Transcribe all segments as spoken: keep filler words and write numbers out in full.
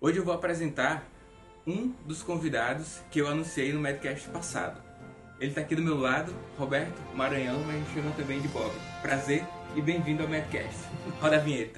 Hoje eu vou apresentar um dos convidados que eu anunciei no Medcast passado. Ele está aqui do meu lado, Roberto Maranhão, mas a gente chama também de Bob. Prazer e bem-vindo ao Medcast. Roda a vinheta.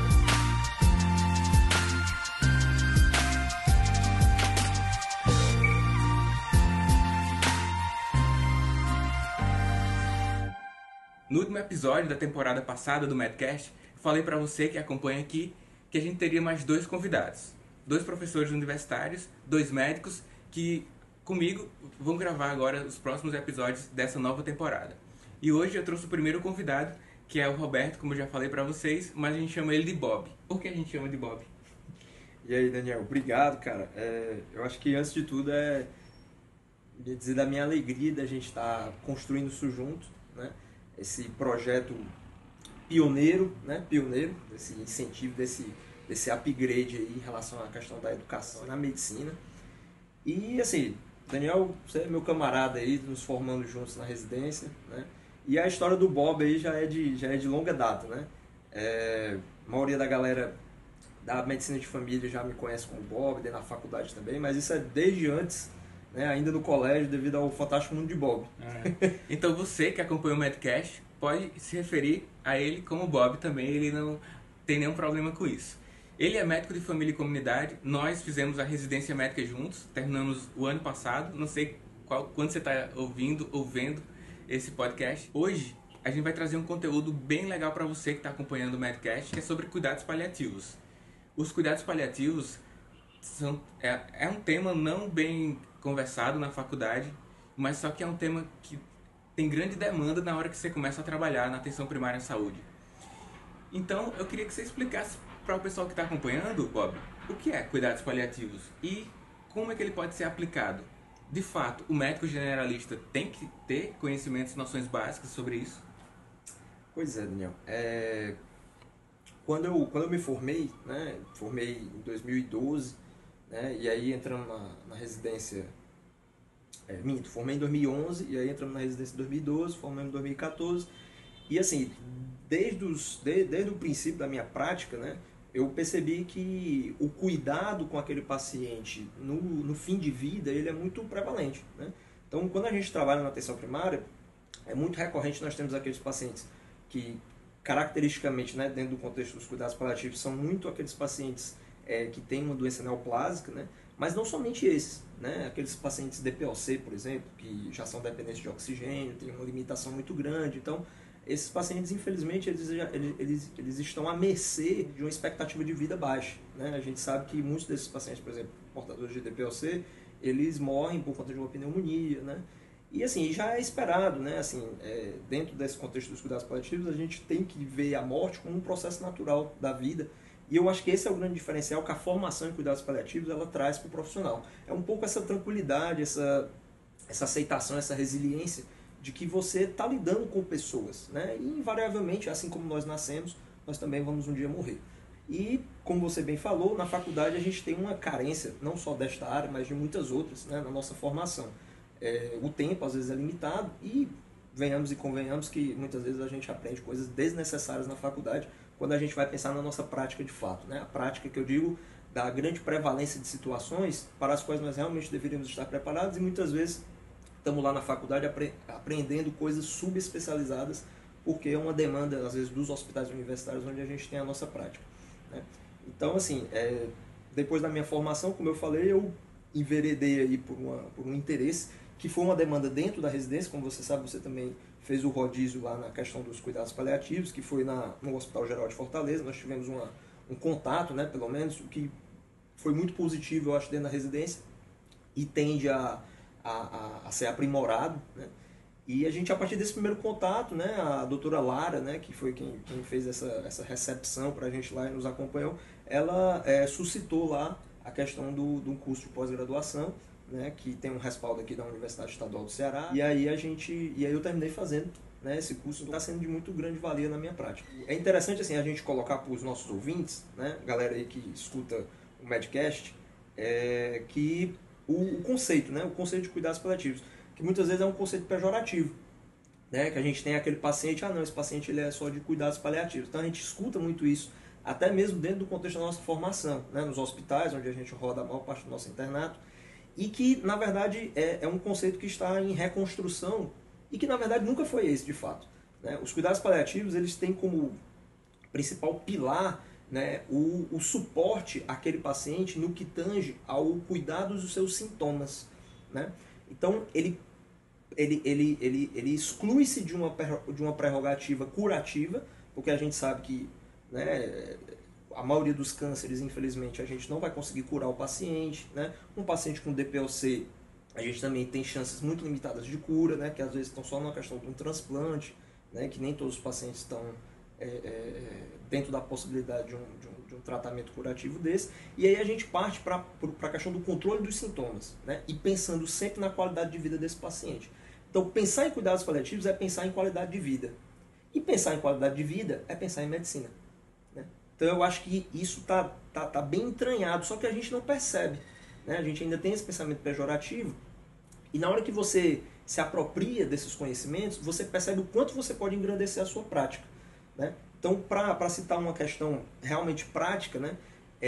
No último episódio da temporada passada do Medcast, eu falei para você que acompanha aqui que a gente teria mais dois convidados. Dois professores universitários, dois médicos que comigo vão gravar agora os próximos episódios dessa nova temporada. E hoje eu trouxe o primeiro convidado, que é o Roberto, como eu já falei para vocês, mas a gente chama ele de Bob. Por que a gente chama de Bob? E aí, Daniel, obrigado, cara. É, eu acho que antes de tudo é dizer da minha alegria da gente estar construindo isso junto, né? Esse projeto pioneiro, né? Pioneiro, desse incentivo, desse, desse upgrade aí em relação à questão da educação na medicina. E assim, Daniel, você é meu camarada aí, nos formando juntos na residência, né? E a história do Bob aí já é de, já é de longa data, né? É, a maioria da galera da medicina de família já me conhece como Bob, na faculdade também, mas isso é desde antes, né? Ainda no colégio, devido ao Fantástico Mundo de Bob. Ah, então você que acompanha o Medcast pode se referir a ele como Bob também, ele não tem nenhum problema com isso. Ele é médico de família e comunidade, nós fizemos a residência médica juntos, terminamos o ano passado, não sei qual, quando você está ouvindo ou vendo esse podcast. Hoje a gente vai trazer um conteúdo bem legal para você que está acompanhando o Medcast, que é sobre cuidados paliativos. Os cuidados paliativos são, é, é um tema não bem conversado na faculdade, mas só que é um tema que tem grande demanda na hora que você começa a trabalhar na atenção primária à saúde. Então eu queria que você explicasse para o pessoal que está acompanhando, Bob, o que é cuidados paliativos e como é que ele pode ser aplicado. De fato, o médico generalista tem que ter conhecimentos e noções básicas sobre isso? Pois é, Daniel. É... Quando, eu, quando eu me formei, né, formei em dois mil e doze, né, e aí entramos na, na residência, é, minto, formei em dois mil e onze, e aí entramos na residência em dois mil e doze, formamos em dois mil e quatorze, e assim, desde, os, de, desde o princípio da minha prática, né, eu percebi que o cuidado com aquele paciente no, no fim de vida, ele é muito prevalente, né? Então, quando a gente trabalha na atenção primária, é muito recorrente nós temos aqueles pacientes que, caracteristicamente, né, dentro do contexto dos cuidados paliativos, são muito aqueles pacientes é, que têm uma doença neoplásica, né? Mas não somente esses, né? Aqueles pacientes D P O C, por exemplo, que já são dependentes de oxigênio, têm uma limitação muito grande. Então, esses pacientes, infelizmente, eles, eles, eles estão à mercê de uma expectativa de vida baixa, né? A gente sabe que muitos desses pacientes, por exemplo, portadores de D P O C, eles morrem por conta de uma pneumonia, né? E assim, já é esperado, né? Assim, é, dentro desse contexto dos cuidados paliativos, a gente tem que ver a morte como um processo natural da vida. E eu acho que esse é o grande diferencial que a formação em cuidados paliativos ela traz para o profissional. É um pouco essa tranquilidade, essa, essa aceitação, essa resiliência de que você está lidando com pessoas, né? E invariavelmente, assim como nós nascemos, nós também vamos um dia morrer. E, como você bem falou, na faculdade a gente tem uma carência, não só desta área, mas de muitas outras, né, na nossa formação. É, o tempo às vezes é limitado e venhamos e convenhamos que muitas vezes a gente aprende coisas desnecessárias na faculdade quando a gente vai pensar na nossa prática de fato, né? A prática que eu digo da grande prevalência de situações para as quais nós realmente deveríamos estar preparados e muitas vezes estamos lá na faculdade apre aprendendo coisas subespecializadas porque é uma demanda às vezes dos hospitais universitários onde a gente tem a nossa prática, né? Então assim, é, depois da minha formação, como eu falei, eu enveredei aí por, uma, por um interesse que foi uma demanda dentro da residência, como você sabe, você também fez o rodízio lá na questão dos cuidados paliativos, que foi na, no Hospital Geral de Fortaleza, nós tivemos uma, um contato, né, pelo menos, o que foi muito positivo, eu acho, dentro da residência, e tende a, a, a, a ser aprimorado, né, e a gente, a partir desse primeiro contato, né, a doutora Lara, né, que foi quem, quem fez essa, essa recepção para a gente lá e nos acompanhou, ela é, suscitou lá a questão do, do curso de pós-graduação, né, que tem um respaldo aqui da Universidade Estadual do Ceará, e aí a gente, e aí eu terminei fazendo, né, esse curso, está sendo de muito grande valia na minha prática. É interessante assim a gente colocar para os nossos ouvintes, né, galera aí que escuta o Medcast, é, que o, o conceito, né, o conceito de cuidados paliativos, que muitas vezes é um conceito pejorativo, né, que a gente tem aquele paciente, ah não, esse paciente ele é só de cuidados paliativos. Então a gente escuta muito isso até mesmo dentro do contexto da nossa formação, né? Nos hospitais, onde a gente roda a maior parte do nosso internato, e que, na verdade, é, é um conceito que está em reconstrução e que, na verdade, nunca foi esse, de fato. Né? Os cuidados paliativos, eles têm como principal pilar, né, o, o suporte àquele paciente no que tange ao cuidado dos seus sintomas. Né? Então, ele, ele, ele, ele, ele exclui-se de uma, de uma prerrogativa curativa, porque a gente sabe que, né, a maioria dos cânceres, infelizmente, a gente não vai conseguir curar o paciente. Né? Um paciente com D P O C, a gente também tem chances muito limitadas de cura, né, que às vezes estão só na questão de um transplante, né, que nem todos os pacientes estão é, é, dentro da possibilidade de um, de, um, de um tratamento curativo desse. E aí a gente parte para a questão do controle dos sintomas, né, e pensando sempre na qualidade de vida desse paciente. Então, pensar em cuidados paliativos é pensar em qualidade de vida. E pensar em qualidade de vida é pensar em medicina. Né? Então, eu acho que isso está tá, tá bem entranhado, só que a gente não percebe. Né? A gente ainda tem esse pensamento pejorativo. E na hora que você se apropria desses conhecimentos, você percebe o quanto você pode engrandecer a sua prática. Né? Então, para citar uma questão realmente prática, né,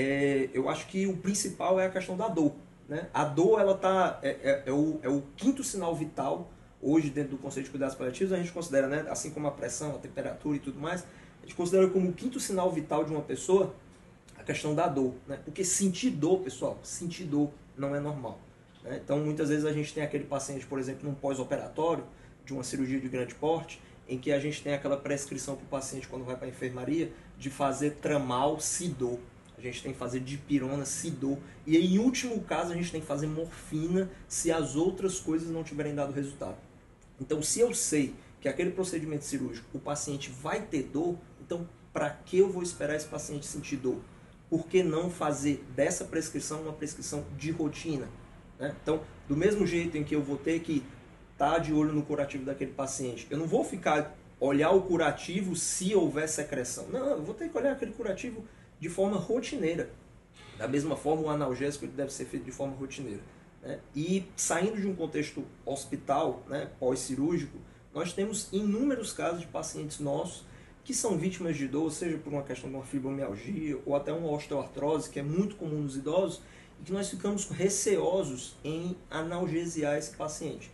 é, eu acho que o principal é a questão da dor. Né? A dor ela tá, é, é, é, o, é o quinto sinal vital. Hoje, dentro do conceito de cuidados paliativos, a gente considera, né, assim como a pressão, a temperatura e tudo mais, a gente considera como o quinto sinal vital de uma pessoa a questão da dor. Né? Porque sentir dor, pessoal, sentir dor não é normal. Né? Então, muitas vezes a gente tem aquele paciente, por exemplo, num pós-operatório de uma cirurgia de grande porte, em que a gente tem aquela prescrição para o paciente, quando vai para a enfermaria, de fazer tramal se dor. A gente tem que fazer dipirona se dor. E aí, em último caso, a gente tem que fazer morfina se as outras coisas não tiverem dado resultado. Então, se eu sei que aquele procedimento cirúrgico, o paciente vai ter dor, então, para que eu vou esperar esse paciente sentir dor? Por que não fazer dessa prescrição uma prescrição de rotina? Né? Então, do mesmo jeito em que eu vou ter que estar de olho no curativo daquele paciente, eu não vou ficar olhar o curativo se houver secreção. Não, eu vou ter que olhar aquele curativo de forma rotineira. Da mesma forma, o analgésico ele deve ser feito de forma rotineira. Né? E saindo de um contexto hospital, né, pós-cirúrgico, nós temos inúmeros casos de pacientes nossos que são vítimas de dor, seja por uma questão de uma fibromialgia ou até uma osteoartrose, que é muito comum nos idosos, e que nós ficamos receosos em analgesiar esse paciente.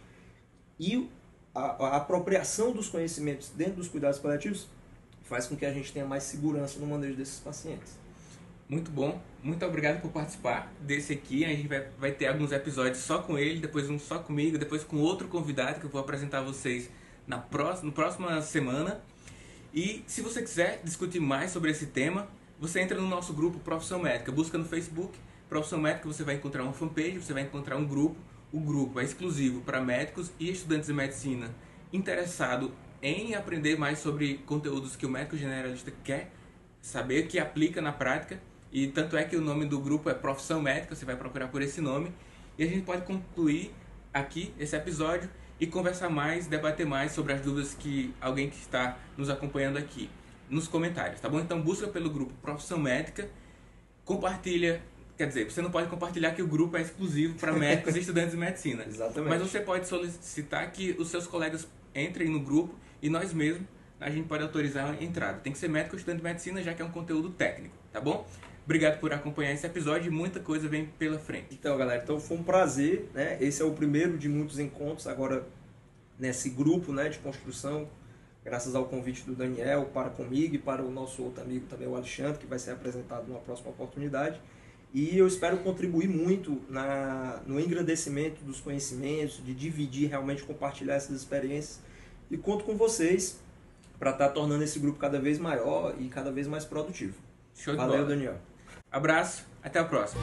E a, a apropriação dos conhecimentos dentro dos cuidados paliativos faz com que a gente tenha mais segurança no manejo desses pacientes. Muito bom, muito obrigado por participar desse aqui. A gente vai, vai ter alguns episódios só com ele, depois um só comigo, depois com outro convidado que eu vou apresentar a vocês na próxima, na próxima semana. E se você quiser discutir mais sobre esse tema, você entra no nosso grupo Profissão Médica, busca no Facebook Profissão Médica, você vai encontrar uma fanpage, você vai encontrar um grupo. O grupo é exclusivo para médicos e estudantes de medicina interessados em aprender mais sobre conteúdos que o médico generalista quer saber, que aplica na prática. E tanto é que o nome do grupo é Profissão Médica, você vai procurar por esse nome. E a gente pode concluir aqui esse episódio e conversar mais, debater mais sobre as dúvidas que alguém que está nos acompanhando aqui nos comentários, tá bom? Então busca pelo grupo Profissão Médica, compartilha. Quer dizer, você não pode compartilhar que o grupo é exclusivo para médicos e estudantes de medicina. Exatamente. Mas você pode solicitar que os seus colegas entrem no grupo e nós mesmos, a gente pode autorizar a entrada. Tem que ser médico ou estudante de medicina, já que é um conteúdo técnico, tá bom? Obrigado por acompanhar esse episódio e muita coisa vem pela frente. Então, galera, então foi um prazer, né? Esse é o primeiro de muitos encontros agora nesse grupo, né, de construção, graças ao convite do Daniel para comigo e para o nosso outro amigo também, o Alexandre, que vai ser apresentado numa próxima oportunidade. E eu espero contribuir muito na, no engrandecimento dos conhecimentos, de dividir, realmente compartilhar essas experiências. E conto com vocês para estar tornando esse grupo cada vez maior e cada vez mais produtivo. Show de Valeu, bola. Daniel. Abraço, até a próxima.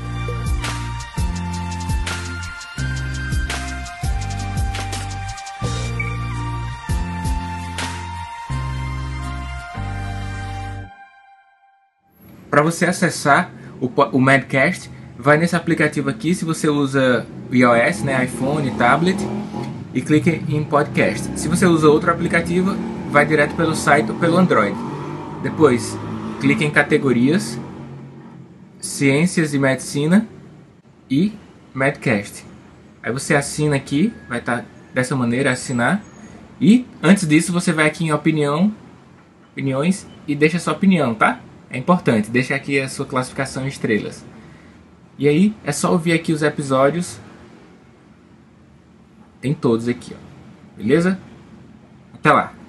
Para você acessar o, o Medcast, vai nesse aplicativo aqui, se você usa iOS, né, iPhone, tablet, e clique em podcast. Se você usa outro aplicativo, vai direto pelo site ou pelo Android. Depois, clique em categorias, Ciências e Medicina e Medcast. Aí você assina aqui, vai estar dessa maneira, assinar. E antes disso, você vai aqui em opinião, opiniões e deixa sua opinião, tá? É importante, deixa aqui a sua classificação em estrelas. E aí é só ouvir aqui os episódios. Tem todos aqui, ó. Beleza? Até lá!